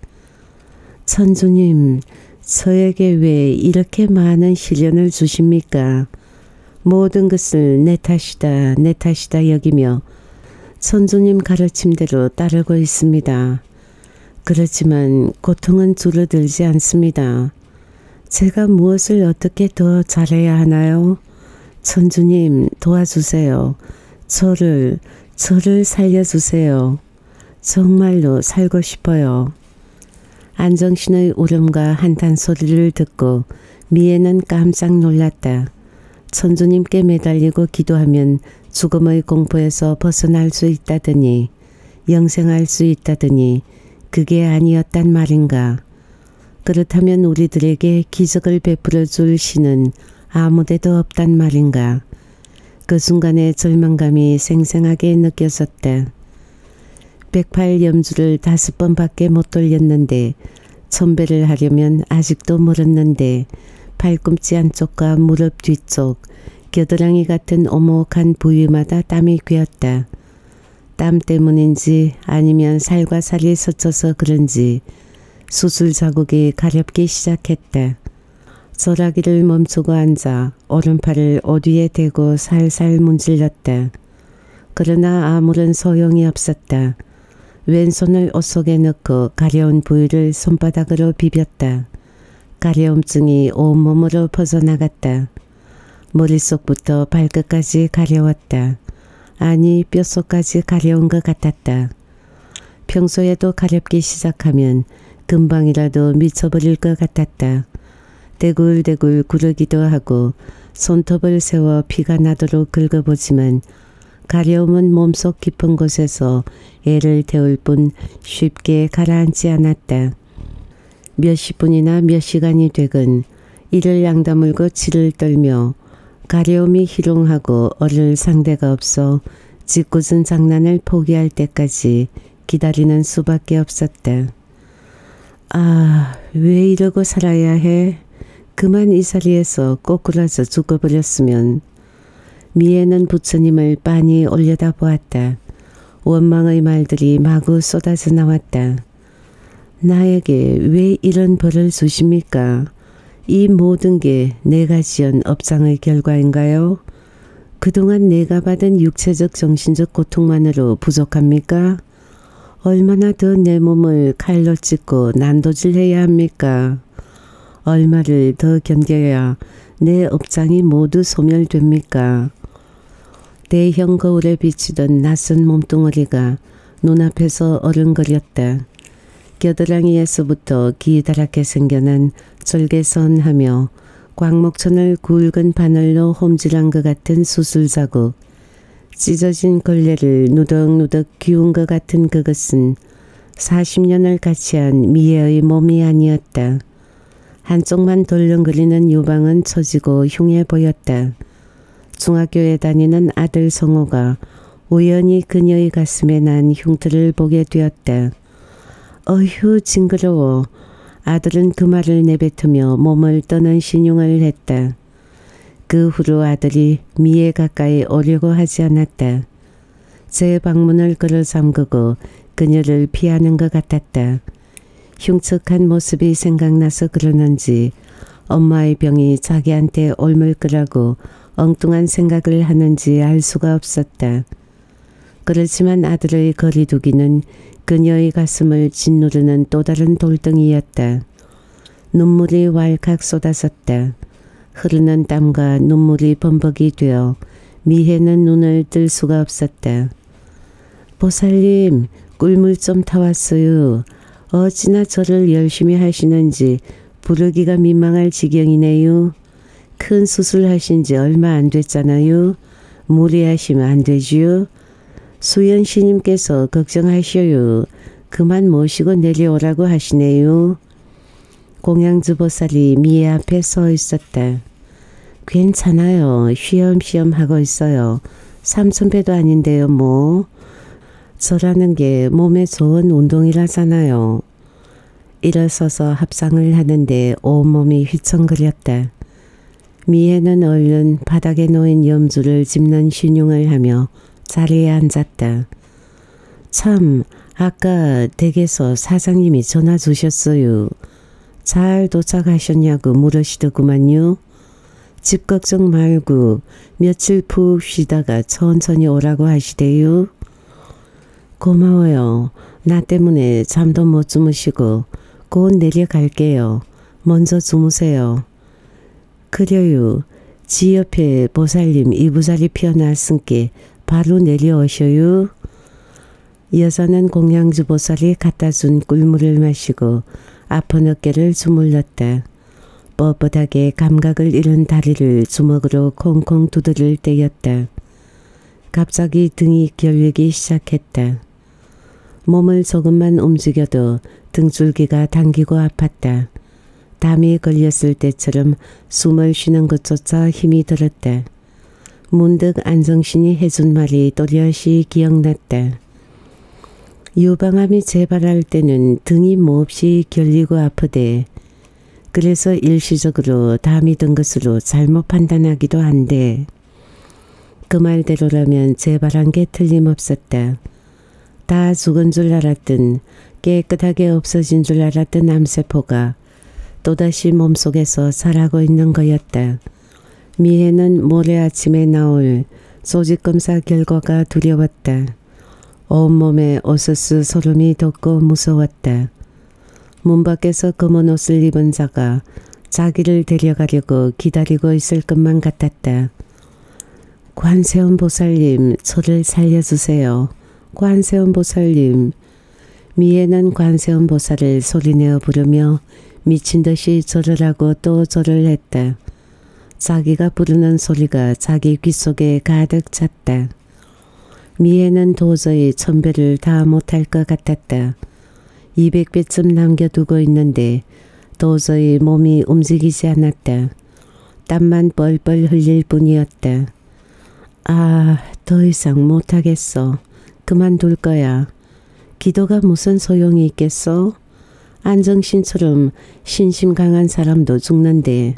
천주님, 저에게 왜 이렇게 많은 시련을 주십니까? 모든 것을 내 탓이다, 내 탓이다 여기며 천주님 가르침대로 따르고 있습니다. 그렇지만 고통은 줄어들지 않습니다. 제가 무엇을 어떻게 더 잘해야 하나요? 천주님 도와주세요. 저를, 저를 살려주세요. 정말로 살고 싶어요. 안정신의 울음과 한탄 소리를 듣고 미애는 깜짝 놀랐다. 천주님께 매달리고 기도하면 죽음의 공포에서 벗어날 수 있다더니, 영생할 수 있다더니 그게 아니었단 말인가. 그렇다면 우리들에게 기적을 베풀어 줄 신은 아무데도 없단 말인가. 그 순간에 절망감이 생생하게 느껴졌다. 백팔 염주를 다섯 번밖에 못 돌렸는데 천배를 하려면 아직도 멀었는데 발꿈치 안쪽과 무릎 뒤쪽, 겨드랑이 같은 오목한 부위마다 땀이 괴었다. 땀 때문인지 아니면 살과 살이 섞여서 그런지 수술 자국이 가렵기 시작했다. 소라기를 멈추고 앉아 오른팔을 옷 위에 대고 살살 문질렀다. 그러나 아무런 소용이 없었다. 왼손을 옷 속에 넣고 가려운 부위를 손바닥으로 비볐다. 가려움증이 온몸으로 퍼져나갔다. 머릿속부터 발끝까지 가려웠다. 아니 뼛속까지 가려운 것 같았다. 평소에도 가렵기 시작하면 금방이라도 미쳐버릴 것 같았다. 대굴대굴 구르기도 하고 손톱을 세워 피가 나도록 긁어보지만 가려움은 몸속 깊은 곳에서 애를 태울 뿐 쉽게 가라앉지 않았다. 몇십 분이나 몇 시간이 되건 이를 양다물고 치를 떨며 가려움이 희롱하고 어릴 상대가 없어 짓궂은 장난을 포기할 때까지 기다리는 수밖에 없었다. 아, 왜 이러고 살아야 해? 그만 이 자리에서 꼬꾸라져 죽어버렸으면. 미애는 부처님을 빤히 올려다 보았다. 원망의 말들이 마구 쏟아져 나왔다. 나에게 왜 이런 벌을 주십니까? 이 모든 게 내가 지은 업장의 결과인가요? 그동안 내가 받은 육체적 정신적 고통만으로 부족합니까? 얼마나 더 내 몸을 칼로 찢고 난도질해야 합니까? 얼마를 더 견뎌야 내 업장이 모두 소멸됩니까? 대형 거울에 비치던 낯선 몸뚱어리가 눈앞에서 어른거렸다. 겨드랑이에서부터 기다랗게 생겨난 절개선하며 광목천을 굵은 바늘로 홈질한 것 같은 수술자국, 찢어진 걸레를 누덕누덕 기운 것 같은 그것은 사십 년을 같이 한 미애의 몸이 아니었다. 한쪽만 덜렁거리는 유방은 처지고 흉해 보였다. 중학교에 다니는 아들 성호가 우연히 그녀의 가슴에 난 흉터를 보게 되었다. 어휴 징그러워. 아들은 그 말을 내뱉으며 몸을 떠는 신용을 했다. 그 후로 아들이 미애 가까이 오려고 하지 않았다. 제 방문을 걸어 잠그고 그녀를 피하는 것 같았다. 흉측한 모습이 생각나서 그러는지 엄마의 병이 자기한테 옮을 거라고 엉뚱한 생각을 하는지 알 수가 없었다. 그렇지만 아들의 거리두기는 그녀의 가슴을 짓누르는 또 다른 돌덩이였다. 눈물이 왈칵 쏟아졌다. 흐르는 땀과 눈물이 범벅이 되어 미애는 눈을 뜰 수가 없었다. 보살님, 꿀물 좀 타왔어요. 어찌나 저를 열심히 하시는지 부르기가 민망할 지경이네요. 큰 수술하신 지 얼마 안 됐잖아요. 무리하시면 안 되지요. 수연 스님께서 걱정하셔요. 그만 모시고 내려오라고 하시네요. 공양주 보살이 미애 앞에 서 있었다. 괜찮아요. 쉬엄쉬엄 하고 있어요. 삼천배도 아닌데요 뭐. 저라는 게 몸에 좋은 운동이라잖아요. 일어서서 합상을 하는데 온몸이 휘청거렸다. 미애는 얼른 바닥에 놓인 염주를 짚는 신용을 하며 자리에 앉았다. 참, 아까 댁에서 사장님이 전화 주셨어요. 잘 도착하셨냐고 물으시더구만요. 집 걱정 말고 며칠 푹 쉬다가 천천히 오라고 하시대요. 고마워요. 나 때문에 잠도 못 주무시고 곧 내려갈게요. 먼저 주무세요. 그래요. 지 옆에 보살님 이부자리 피어났으니께 바로 내려오셔요. 여자는 공양주 보살이 갖다 준 꿀물을 마시고 아픈 어깨를 주물렀다. 뻣뻣하게 감각을 잃은 다리를 주먹으로 콩콩 두드릴 때였다. 갑자기 등이 결리기 시작했다. 몸을 조금만 움직여도 등줄기가 당기고 아팠다. 담이 걸렸을 때처럼 숨을 쉬는 것조차 힘이 들었다. 문득 안정신이 해준 말이 또렷이 기억났다. 유방암이 재발할 때는 등이 몹시 결리고 아프대. 그래서 일시적으로 담이 든 것으로 잘못 판단하기도 한데 그 말대로라면 재발한 게 틀림없었다. 다 죽은 줄 알았던 깨끗하게 없어진 줄 알았던 암세포가 또다시 몸속에서 자라고 있는 거였다. 미애는 모레 아침에 나올 조직검사 결과가 두려웠다. 온몸에 오스스 소름이 돋고 무서웠다. 문 밖에서 검은 옷을 입은 자가 자기를 데려가려고 기다리고 있을 것만 같았다. 관세음 보살님, 저를 살려주세요. 관세음 보살님. 미애는 관세음 보살을 소리내어 부르며 미친 듯이 절을 하고 또 절을 했다. 자기가 부르는 소리가 자기 귀 속에 가득 찼다. 미애는 도저히 천배를 다 못할 것 같았다. 이백 배쯤 남겨두고 있는데 도저히 몸이 움직이지 않았다. 땀만 뻘뻘 흘릴 뿐이었다. 아, 더 이상 못하겠어. 그만둘 거야. 기도가 무슨 소용이 있겠어? 안정신처럼 신심 강한 사람도 죽는데.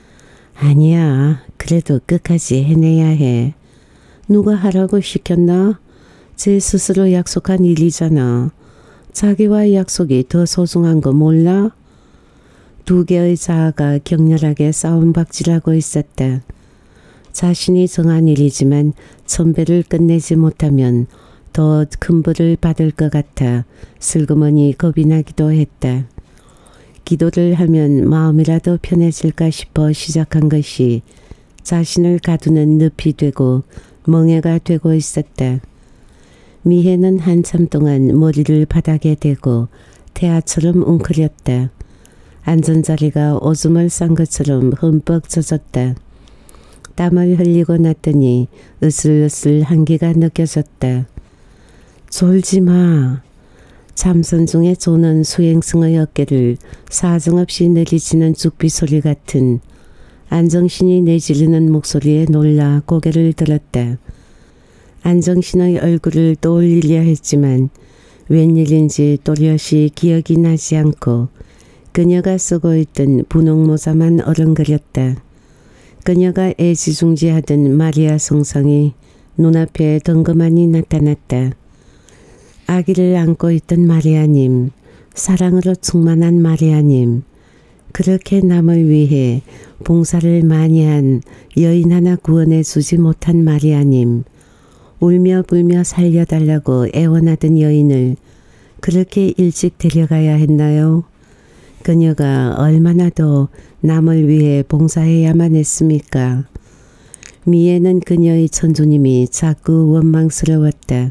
아니야. 그래도 끝까지 해내야 해. 누가 하라고 시켰나? 제 스스로 약속한 일이잖아. 자기와의 약속이 더 소중한 거 몰라? 두 개의 자아가 격렬하게 싸움박질하고 있었다. 자신이 정한 일이지만 천배를 끝내지 못하면 더 큰 벌을 받을 것 같아 슬그머니 겁이 나기도 했다. 기도를 하면 마음이라도 편해질까 싶어 시작한 것이 자신을 가두는 늪이 되고 멍해가 되고 있었다. 미애는 한참 동안 머리를 바닥에 대고 태아처럼 웅크렸다. 앉은자리가 오줌을 싼 것처럼 흠뻑 젖었다. 땀을 흘리고 났더니 으슬으슬 한기가 느껴졌다. 졸지 마. 잠선 중에 조는 수행승의 어깨를 사정없이 내리치는 죽비 소리 같은 안정신이 내지르는 목소리에 놀라 고개를 들었다. 안정신의 얼굴을 떠올리려 했지만 웬일인지 또렷이 기억이 나지 않고 그녀가 쓰고 있던 분홍모자만 어른거렸다. 그녀가 애지중지하던 마리아 성상이 눈앞에 덩그마니 나타났다. 아기를 안고 있던 마리아님, 사랑으로 충만한 마리아님, 그렇게 남을 위해 봉사를 많이 한 여인 하나 구원해 주지 못한 마리아님, 울며 불며 살려달라고 애원하던 여인을 그렇게 일찍 데려가야 했나요? 그녀가 얼마나 더 남을 위해 봉사해야만 했습니까? 미애는 그녀의 천주님이 자꾸 원망스러웠다.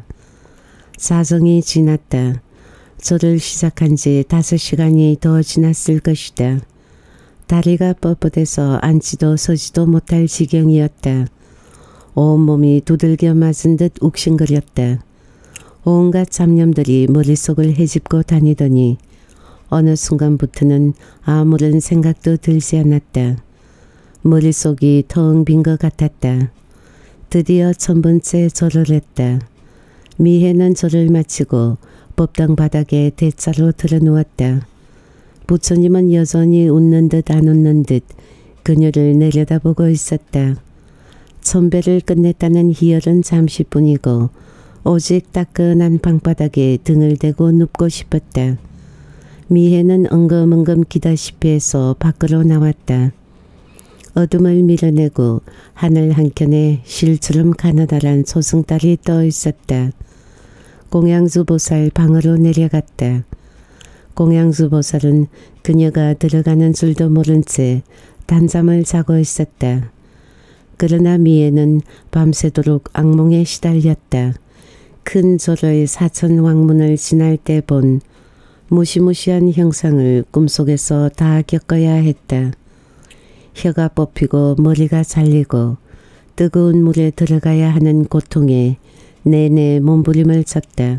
사정이 지났다. 절을 시작한 지 다섯 시간이 더 지났을 것이다. 다리가 뻣뻣해서 앉지도 서지도 못할 지경이었다. 온몸이 두들겨 맞은 듯 욱신거렸다. 온갖 잡념들이 머릿속을 헤집고 다니더니 어느 순간부터는 아무런 생각도 들지 않았다. 머릿속이 텅 빈 것 같았다. 드디어 천 번째 절을 했다. 미애는 절을 마치고 법당 바닥에 대자로 들어누웠다. 부처님은 여전히 웃는 듯 안 웃는 듯 그녀를 내려다보고 있었다. 천배를 끝냈다는 희열은 잠시뿐이고 오직 따끈한 방바닥에 등을 대고 눕고 싶었다. 미애는 엉금엉금 기다시피 해서 밖으로 나왔다. 어둠을 밀어내고 하늘 한켠에 실처럼 가느다란 소승달이 떠 있었다. 공양주 보살 방으로 내려갔다. 공양주 보살은 그녀가 들어가는 줄도 모른 채 단잠을 자고 있었다. 그러나 미애는 밤새도록 악몽에 시달렸다. 큰 절의 사천 왕문을 지날 때 본 무시무시한 형상을 꿈속에서 다 겪어야 했다. 혀가 뽑히고 머리가 잘리고 뜨거운 물에 들어가야 하는 고통에 내내 몸부림을 쳤다.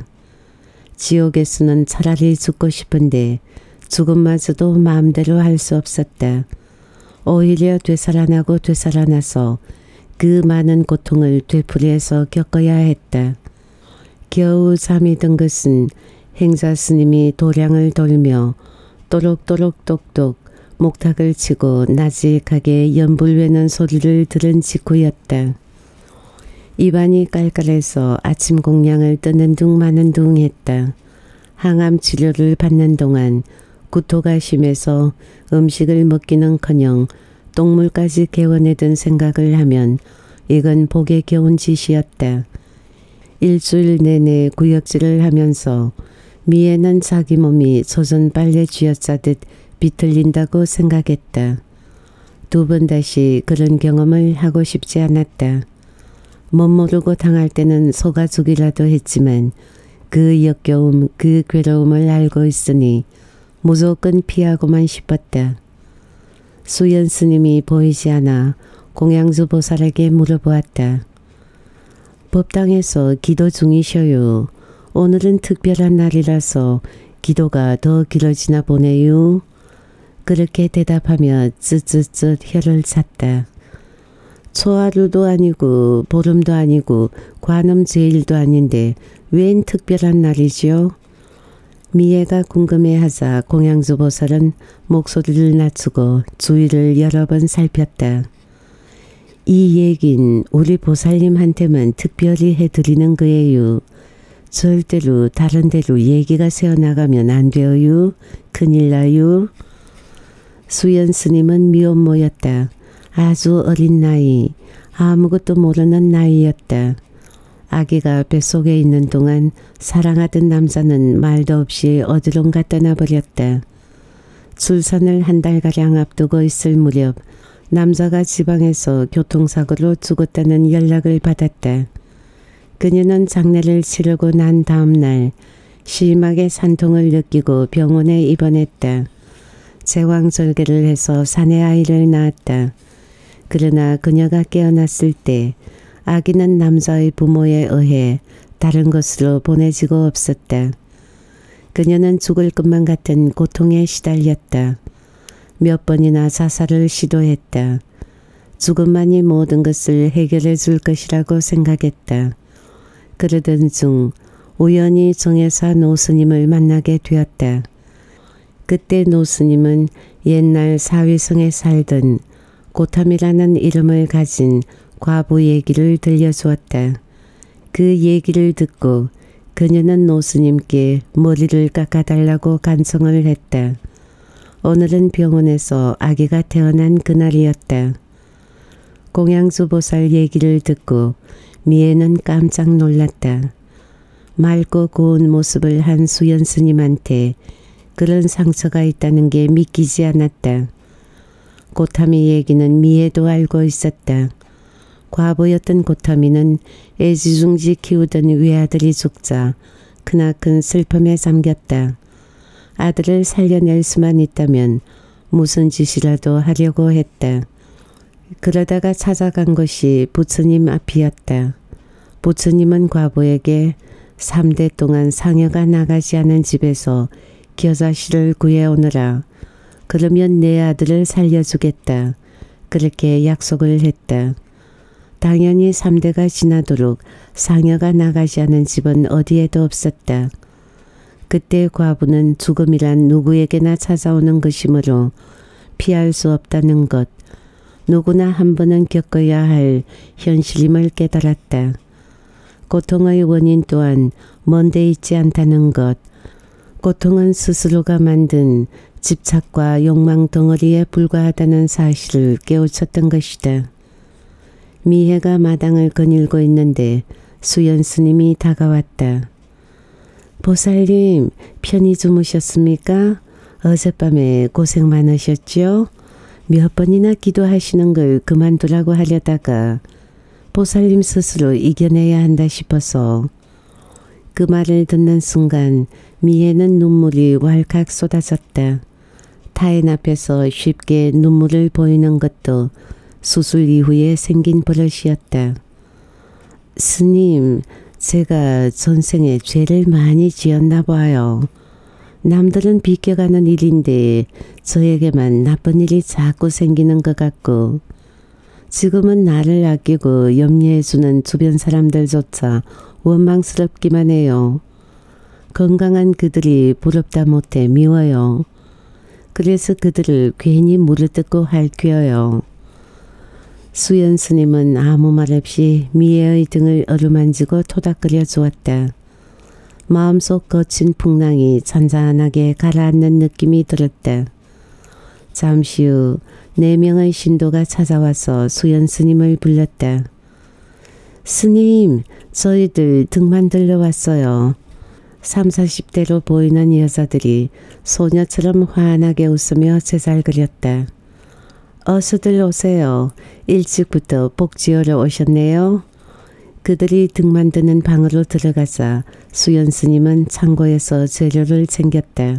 지옥에서는 차라리 죽고 싶은데 죽음마저도 마음대로 할 수 없었다. 오히려 되살아나고 되살아나서 그 많은 고통을 되풀이해서 겪어야 했다. 겨우 잠이 든 것은 행자 스님이 도량을 돌며 또록또록 똑똑 목탁을 치고 나직하게 연불외는 소리를 들은 직후였다. 입안이 깔깔해서 아침 공양을 뜨는 둥 마는 둥 했다. 항암 치료를 받는 동안 구토가 심해서 음식을 먹기는커녕 똥물까지 개워내던 생각을 하면 이건 복에 겨운 짓이었다. 일주일 내내 구역질을 하면서 미애는 자기 몸이 조선 빨래 쥐어짜듯 비틀린다고 생각했다. 두 번 다시 그런 경험을 하고 싶지 않았다. 멋모르고 당할 때는 속아 죽이라도 했지만 그 역겨움, 그 괴로움을 알고 있으니 무조건 피하고만 싶었다. 수연 스님이 보이지 않아 공양주 보살에게 물어보았다. 법당에서 기도 중이셔요. 오늘은 특별한 날이라서 기도가 더 길어지나 보네요. 그렇게 대답하며 쯧쯧쯧 혀를 찼다. 초하루도 아니고 보름도 아니고 관음 제일도 아닌데 웬 특별한 날이지요? 미애가 궁금해하자 공양주 보살은 목소리를 낮추고 주위를 여러 번 살폈다. 이 얘긴 우리 보살님한테만 특별히 해드리는 거예요. 절대로 다른 데로 얘기가 새어나가면 안 돼요. 큰일 나요. 수연 스님은 미혼모였다. 아주 어린 나이, 아무것도 모르는 나이였다. 아기가 뱃속에 있는 동안 사랑하던 남자는 말도 없이 어디론가 떠나버렸다. 출산을 한 달가량 앞두고 있을 무렵 남자가 지방에서 교통사고로 죽었다는 연락을 받았다. 그녀는 장례를 치르고 난 다음 날 심하게 산통을 느끼고 병원에 입원했다. 제왕절개를 해서 사내 아이를 낳았다. 그러나 그녀가 깨어났을 때 아기는 남자의 부모에 의해 다른 곳으로 보내지고 없었다. 그녀는 죽을 것만 같은 고통에 시달렸다. 몇 번이나 자살을 시도했다. 죽음만이 모든 것을 해결해 줄 것이라고 생각했다. 그러던 중 우연히 정혜사 노스님을 만나게 되었다. 그때 노스님은 옛날 사위성에 살던 고탐이라는 이름을 가진 과부 얘기를 들려주었다. 그 얘기를 듣고 그녀는 노스님께 머리를 깎아달라고 간청을 했다. 오늘은 병원에서 아기가 태어난 그날이었다. 공양주 보살 얘기를 듣고 미애는 깜짝 놀랐다. 맑고 고운 모습을 한 수연 스님한테 그런 상처가 있다는 게 믿기지 않았다. 고타미 얘기는 미애도 알고 있었다. 과부였던 고타미는 애지중지 키우던 외아들이 죽자 크나큰 슬픔에 잠겼다. 아들을 살려낼 수만 있다면 무슨 짓이라도 하려고 했다. 그러다가 찾아간 것이 부처님 앞이었다. 부처님은 과부에게 삼 대 동안 상여가 나가지 않은 집에서 겨자씨를 구해오너라. 그러면 내 아들을 살려주겠다. 그렇게 약속을 했다. 당연히 삼 대가 지나도록 상여가 나가지 않은 집은 어디에도 없었다. 그때 과부는 죽음이란 누구에게나 찾아오는 것이므로 피할 수 없다는 것, 누구나 한 번은 겪어야 할 현실임을 깨달았다. 고통의 원인 또한 먼데 있지 않다는 것, 고통은 스스로가 만든 집착과 욕망 덩어리에 불과하다는 사실을 깨우쳤던 것이다. 미애가 마당을 거닐고 있는데 수연 스님이 다가왔다. 보살님, 편히 주무셨습니까? 어젯밤에 고생 많으셨죠? 몇 번이나 기도하시는 걸 그만두라고 하려다가 보살님 스스로 이겨내야 한다 싶어서. 그 말을 듣는 순간 미애는 눈물이 왈칵 쏟아졌다. 타인 앞에서 쉽게 눈물을 보이는 것도 수술 이후에 생긴 버릇이었다. 스님, 제가 전생에 죄를 많이 지었나 봐요. 남들은 비껴가는 일인데 저에게만 나쁜 일이 자꾸 생기는 것 같고, 지금은 나를 아끼고 염려해주는 주변 사람들조차 원망스럽기만 해요. 건강한 그들이 부럽다 못해 미워요. 그래서 그들을 괜히 물어뜯고 할퀴어요. 수연 스님은 아무 말 없이 미애의 등을 어루만지고 토닥거려 주었다. 마음속 거친 풍랑이 잔잔하게 가라앉는 느낌이 들었다. 잠시 후 네 명의 신도가 찾아와서 수연 스님을 불렀다. 스님, 저희들 등만 들러왔어요. 삼사십 대로 보이는 여자들이 소녀처럼 환하게 웃으며 제잘그렸다. 어서들 오세요. 일찍부터 복 지으러 오셨네요. 그들이 등 만드는 방으로 들어가자 수연 스님은 창고에서 재료를 챙겼다.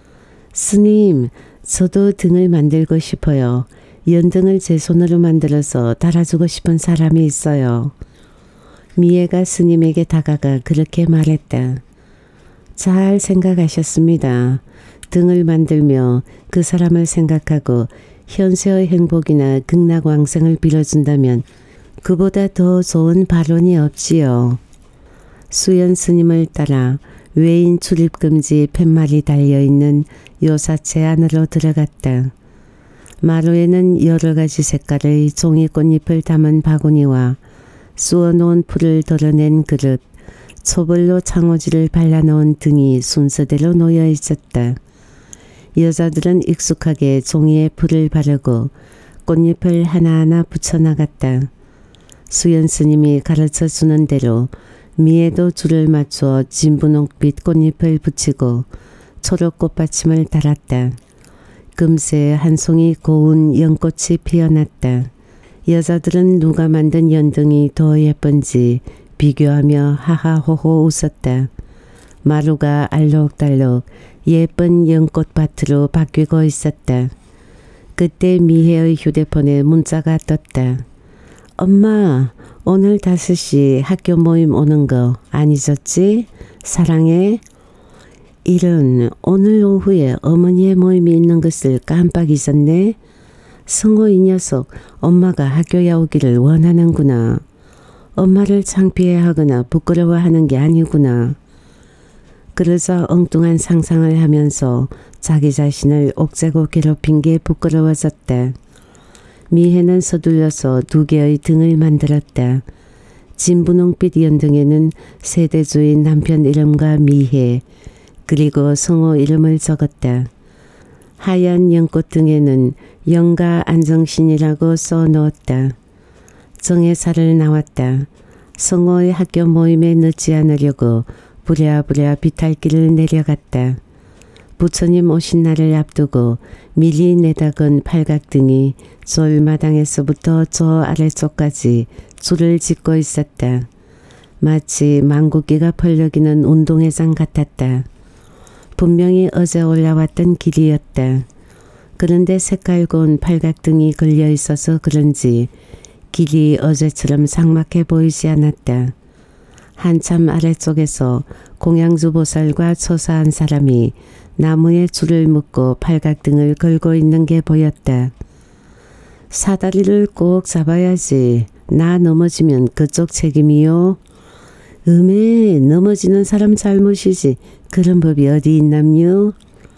스님, 저도 등을 만들고 싶어요. 연등을 제 손으로 만들어서 달아주고 싶은 사람이 있어요. 미애가 스님에게 다가가 그렇게 말했다. 잘 생각하셨습니다. 등을 만들며 그 사람을 생각하고 현세의 행복이나 극락왕생을 빌어준다면 그보다 더 좋은 발언이 없지요. 수연 스님을 따라 외인 출입금지 팻말이 달려있는 요사체 안으로 들어갔다. 마루에는 여러 가지 색깔의 종이 꽃잎을 담은 바구니와 쑤어놓은 풀을 덜어낸 그릇, 초벌로 창호지를 발라놓은 등이 순서대로 놓여 있었다. 여자들은 익숙하게 종이에 풀을 바르고 꽃잎을 하나하나 붙여나갔다. 수연 스님이 가르쳐주는 대로 미애도 줄을 맞춰 진분홍빛 꽃잎을 붙이고 초록 꽃받침을 달았다. 금세 한 송이 고운 연꽃이 피어났다. 여자들은 누가 만든 연등이 더 예쁜지 비교하며 하하호호 웃었다. 마루가 알록달록 예쁜 연꽃밭으로 바뀌고 있었다. 그때 미혜의 휴대폰에 문자가 떴다. 엄마, 오늘 다섯 시 학교 모임 오는 거 안 잊었지? 사랑해. 이런, 오늘 오후에 어머니의 모임이 있는 것을 깜빡 잊었네. 승호 이 녀석 엄마가 학교에 오기를 원하는구나. 엄마를 창피해하거나 부끄러워하는 게 아니구나. 그러자 엉뚱한 상상을 하면서 자기 자신을 옥죄고 괴롭힌 게 부끄러워졌다. 미혜는 서둘러서 두 개의 등을 만들었다. 진분홍빛 연등에는 세대주인 남편 이름과 미혜, 그리고 성호 이름을 적었다. 하얀 연꽃 등에는 영가 안정신이라고 써놓았다. 정회사를 나왔다. 성호의 학교 모임에 늦지 않으려고 부랴부랴 비탈길을 내려갔다. 부처님 오신 날을 앞두고 미리 내다건 팔각등이 솔마당에서부터 저 아래쪽까지 줄을 짓고 있었다. 마치 망국기가 펄럭이는 운동회장 같았다. 분명히 어제 올라왔던 길이었다. 그런데 색깔 고운 팔각등이 걸려 있어서 그런지 길이 어제처럼 삭막해 보이지 않았다. 한참 아래쪽에서 공양주 보살과 초사한 사람이 나무에 줄을 묶고 팔각등을 걸고 있는 게 보였다. 사다리를 꼭 잡아야지. 나 넘어지면 그쪽 책임이요. 음에 넘어지는 사람 잘못이지. 그런 법이 어디 있남요.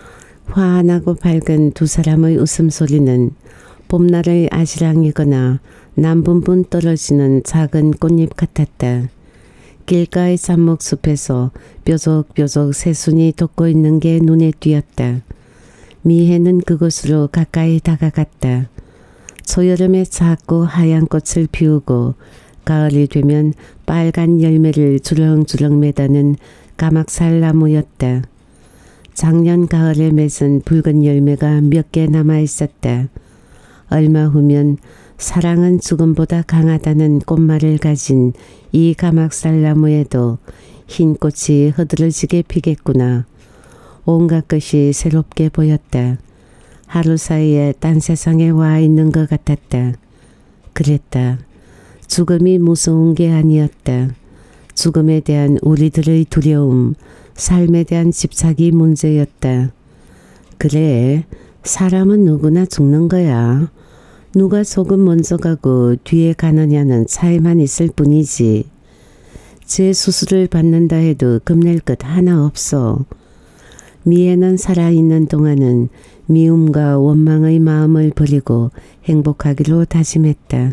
환하고 밝은 두 사람의 웃음소리는 봄날의 아지랑이거나 남분분 떨어지는 작은 꽃잎 같았다. 길가의 잡목숲에서 뾰족뾰족 새순이 돋고 있는 게 눈에 띄었다. 미혜는 그곳으로 가까이 다가갔다. 초여름에 작고 하얀 꽃을 피우고 가을이 되면 빨간 열매를 주렁주렁 매다는 가막살 나무였다. 작년 가을에 맺은 붉은 열매가 몇 개 남아 있었다. 얼마 후면 사랑은 죽음보다 강하다는 꽃말을 가진 이 가막살 나무에도 흰 꽃이 흐드러지게 피겠구나. 온갖 것이 새롭게 보였다. 하루 사이에 딴 세상에 와 있는 것 같았다. 그랬다. 죽음이 무서운 게 아니었다. 죽음에 대한 우리들의 두려움, 삶에 대한 집착이 문제였다. 그래, 사람은 누구나 죽는 거야. 누가 조금 먼저 가고 뒤에 가느냐는 차이만 있을 뿐이지. 제 수술을 받는다 해도 겁낼 것 하나 없어. 미애는 살아있는 동안은 미움과 원망의 마음을 버리고 행복하기로 다짐했다.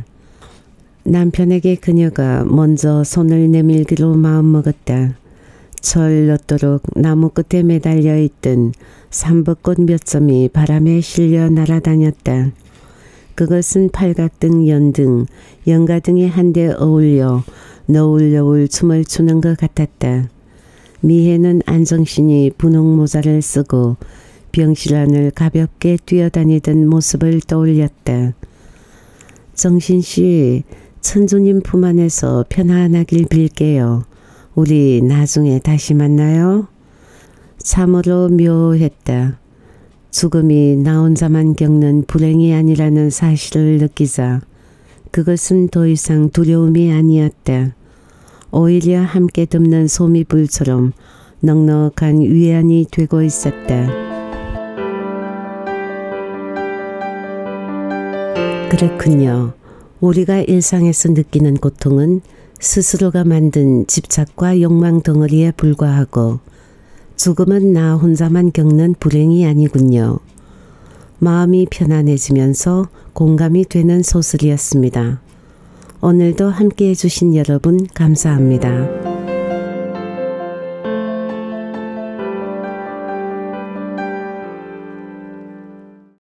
남편에게 그녀가 먼저 손을 내밀기로 마음먹었다. 철넣도록 나무 끝에 매달려 있던 삼벚꽃 몇 점이 바람에 실려 날아다녔다. 그것은 팔각등, 연등, 연가등이 한데 어울려 너울너울 춤을 추는 것 같았다. 미혜는 안정신이 분홍 모자를 쓰고 병실안을 가볍게 뛰어다니던 모습을 떠올렸다. 정신씨, 천주님 품 안에서 편안하길 빌게요. 우리 나중에 다시 만나요. 참으로 묘했다. 죽음이 나 혼자만 겪는 불행이 아니라는 사실을 느끼자 그것은 더 이상 두려움이 아니었다. 오히려 함께 덮는 소미불처럼 넉넉한 위안이 되고 있었다. 그렇군요. 우리가 일상에서 느끼는 고통은 스스로가 만든 집착과 욕망 덩어리에 불과하고 죽음은 나 혼자만 겪는 불행이 아니군요. 마음이 편안해지면서 공감이 되는 소설이었습니다. 오늘도 함께해 주신 여러분 감사합니다.